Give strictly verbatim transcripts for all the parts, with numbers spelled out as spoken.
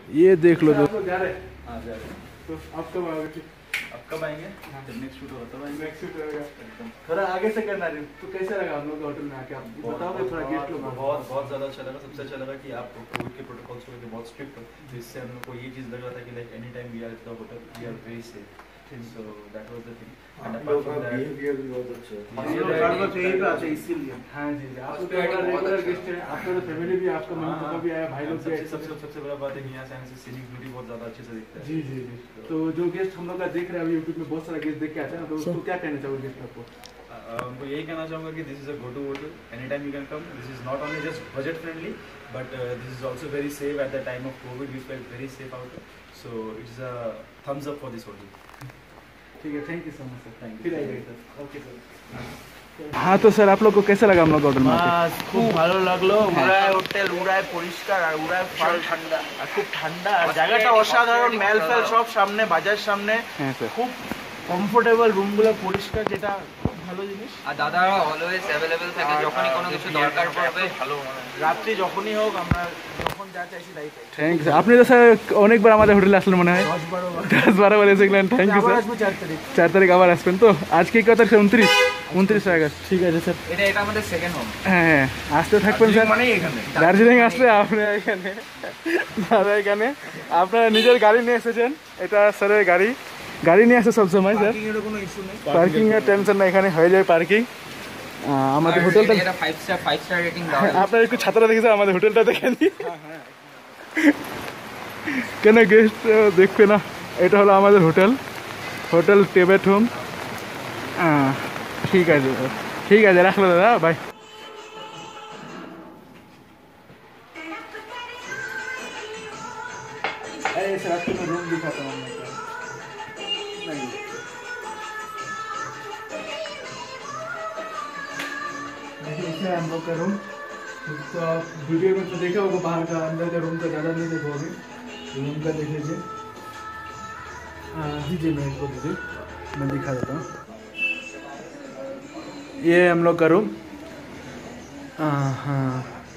ये देख लो दोस्तों। जा रहे हाँ जा रहे तो आप कब आओगे? अब कब आएंगे? जब नेक्स्ट शूट होगा तब आएंगे। नेक्स्ट शूट होगा एकदम। थोड़ा आगे से करना है। तो कैसा लगा हम लोग के होटल में आके? आप बताओगे थोड़ा गेस्ट लोग। बहुत बहुत ज़्यादा अच्छा लगा। सबसे अच्छा लगा कि आप कोविड के प्रोटोकॉल्स को लेकर बहुत स्ट्रिक्ट हो, जिससे हम लोग को ये चीज़ लग रहा था कि like any time we are at the hotel we are very safe. So that was the thing. And apart from that behaviour भी बहुत अच्छा है। हम लोग हर वक्त यही पे आते हैं इसीलिए। हां जी, आप तो रेगुलर गेस्ट हैं। आपका तो फैमिली भी, आपका मम्मी पापा भी आया, भाई लोग भी आए। सबसे सबसे बड़ा बात है कि यहाँ से आने से सीनिक ब्यूटी बहुत ज़्यादा अच्छे से दिखता है। जी जी जी। तो जो गेस्ट हम लोग का देख रहे हैं अभी यूट्यूब में, बहुत सारा गेस्ट देख के आते हैं ना, तो उसको क्या कहना चाहोगे गेस्ट आपको? उनको यही कहना चाहूँगा कि this is a go to hotel, any time you can come. This is not only just budget friendly but this is also very safe. At the time of Covid we felt very safe out, so it's a thumbs up for this hotel. ठीक है, thank you so much sir. Thank फिर आइए sir. Okay sir. हाँ तो sir आप लोग को कैसा लगा हम लोग होटल में? খুব ভালো লাগলো। উড়ায় হোটেল, উড়ায় পরিষ্কার আর উড়ায় ঠান্ডা, আর খুব ঠান্ডা আর জায়গাটা অসাধারণ। মেল ফেল সব সামনে, বাজার সামনে। হ্যাঁ স্যার। খুব কমফোর্টেবল, রুমগুলো পরিষ্কার, যেটা ভালো জিনিস। আর দাদা অলওয়েজ অ্যাভেলেবল থাকে, যখনই কোনো কিছু দরকার পড়বে ভালো। রাত্রি যখনই হোক আমরা যখন যা চাইছি তাই পাই। Thank you. আপনি তো স্যার অনেকবার আমাদের হোটেলে আসলেন মনে হয়। দশ বারো বার দশ বারো বার এসেছিলেন। Thank you sir. আসবো চার তারিখ। চার তারিখ আবার আসবেন তো? আজকে কত তারিখ? উনত্রিশ উনত্রিশ আগস্ট। ঠিক আছে স্যার। এটা এটা আমাদের সেকেন্ড হোম। হ্যাঁ হ্যাঁ, আসতে থাকবেন স্যার। মানে এখানে দার্জিলিং আসলে আপনারা এখানে দাদা এখানে আপনারা নিজের গাড়ি নিয়ে এসেছেন। এটা স্যারের গাড়ি। গাড়ি নিয়ে আসে সবসময় স্যার। পার্কিং এর কোনো ইস্যু নেই। পার্কিং এর টেনশন না, এখানে হয়ে যায় পার্কিং। আমাদের হোটেলটা এটা five star five star rating দাও। আপনার একটু ছাত্ররা দেখেছে আমাদের হোটেলটা দেখে নি কেন গেস্ট দেখবে না? এটা হলো আমাদের হোটেল, হোটেল টেবেট হোম। ঠিক আছে ঠিক আছে, রাখলো দাদা, বাই। ऐसे रास्ते में रूम दिखाता हूँ मैं क्या नहीं। देखिए हम लोग का रूम तो आप वीडियो में तो देखा होगा, बाहर का, अंदर का रूम का ज़्यादा नहीं देखोगे। रूम का देख लीजिए। हाँ दीजिए, मैं इसको दीजिए, मैं दिखा देता हूँ। ये हम लोग का रूम। हाँ हाँ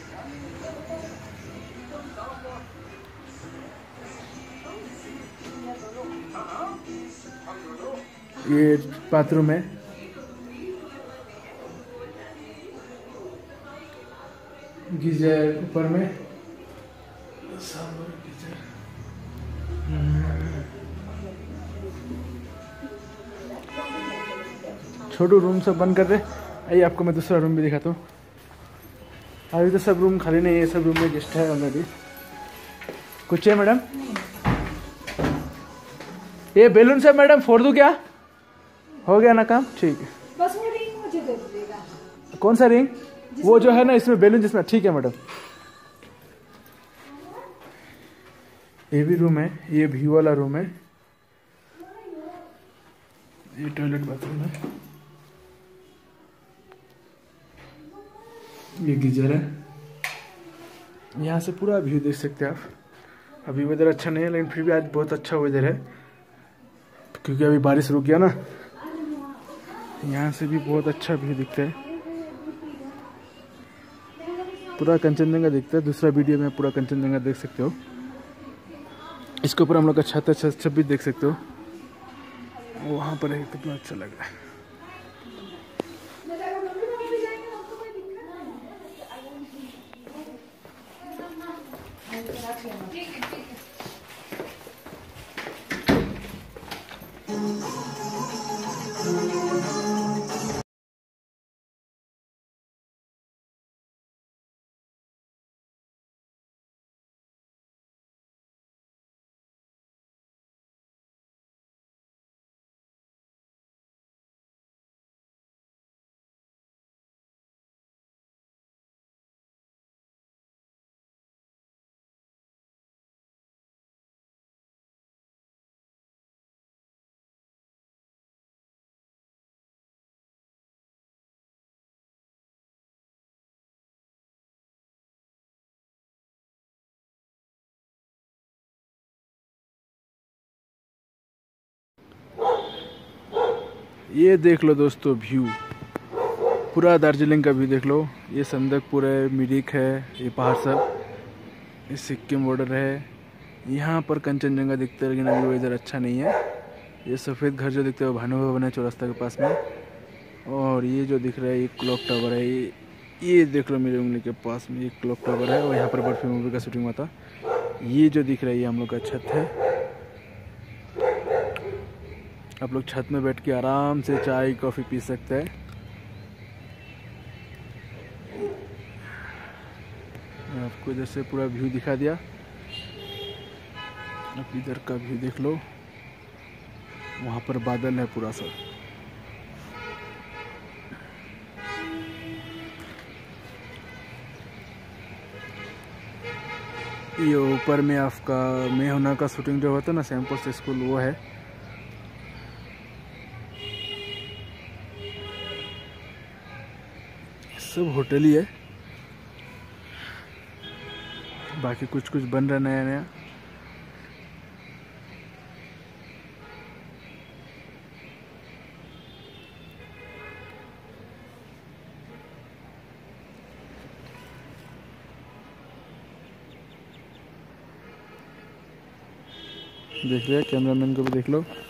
ये बाथरूम है। गीजर ऊपर में, छोटू रूम सब बंद कर दे। आइए आपको मैं दूसरा रूम भी दिखाता हूँ। अभी तो सब रूम खाली नहीं है, सब रूम में गेस्ट है ऑलरेडी। कुछ है मैडम? ये बैलून से मैडम फोड़ दूँ क्या? हो गया ना काम? ठीक है। बस वो रिंग मुझे दे दीजिएगा। कौन सा रिंग? वो जो है ना इसमें बैलून जिसमें। ठीक है मैडम। ये भी रूम है, ये व्यू वाला रूम है। ये टॉयलेट बाथरूम है। ये गीजर है। यहाँ से पूरा व्यू देख सकते हैं आप। अभी वेदर अच्छा नहीं है, लेकिन फिर भी आज बहुत अच्छा वेदर है, क्योंकि अभी बारिश रुक गया ना। यहाँ से भी बहुत अच्छा व्यू दिखता है, पूरा कंचनजंगा दिखता है। दूसरा वीडियो में पूरा कंचनजंगा देख सकते हो। इसके ऊपर हम लोग का छत छत भी देख सकते हो। वहाँ पर है, कितना अच्छा लग रहा है। ये देख लो दोस्तों व्यू, पूरा दार्जिलिंग का व्यू देख लो। ये संदकपुर है, मिरिक है, ये पहाड़ सब, ये सिक्किम बॉर्डर है, यहाँ पर कंचनजंगा दिखता है, लेकिन अभी वेदर अच्छा नहीं है। ये सफ़ेद घर जो दिखता है वो भानु भवन है चौरास्ता के पास में। और ये जो दिख रहा है ये क्लॉक टावर है। ये ये देख लो मेरी उंगली के पास में ये क्लॉक टावर है, और यहाँ पर बर्फी मूवी का शूटिंग हुआ था। ये जो दिख रहा है ये हम लोग का छत है। आप लोग छत में बैठ के आराम से चाय कॉफ़ी पी सकते हैं। मैं आपको इधर से पूरा व्यू दिखा दिया। आप इधर का व्यू देख लो, वहाँ पर बादल है पूरा सा। ये ऊपर में आपका मैं होना का शूटिंग जो होता है ना सैमपोस्ट स्कूल, वो है। सब होटल ही है, बाकी कुछ कुछ बन रहा है नया नया। देख लिया, कैमरामैन को भी देख लो।